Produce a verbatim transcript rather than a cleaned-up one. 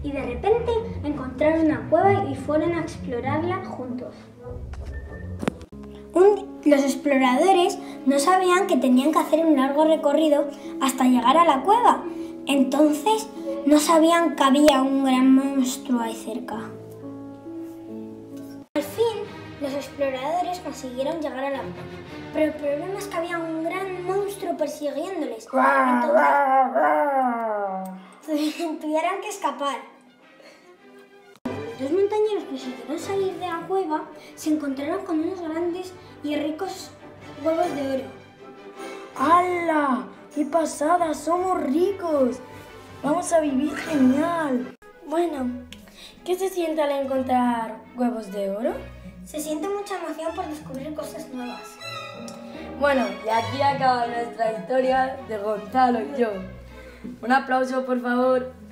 y de repente encontraron una cueva y fueron a explorarla juntos. Un, los exploradores no sabían que tenían que hacer un largo recorrido hasta llegar a la cueva. Entonces no sabían que había un gran monstruo ahí cerca. Al fin, los exploradores consiguieron llegar a la cueva, pero el problema es que había un gran monstruo persiguiéndoles. Entonces tuvieron que escapar. Los dos montañeros que consiguieron salir de la cueva se encontraron con unos grandes y ricos huevos de oro. ¡Hala! ¡Qué pasada! ¡Somos ricos! ¡Vamos a vivir genial! Bueno, ¿qué se siente al encontrar huevos de oro? Se siente mucha emoción por descubrir cosas nuevas. Bueno, y aquí acaba nuestra historia de Gonzalo y yo. Un aplauso, por favor.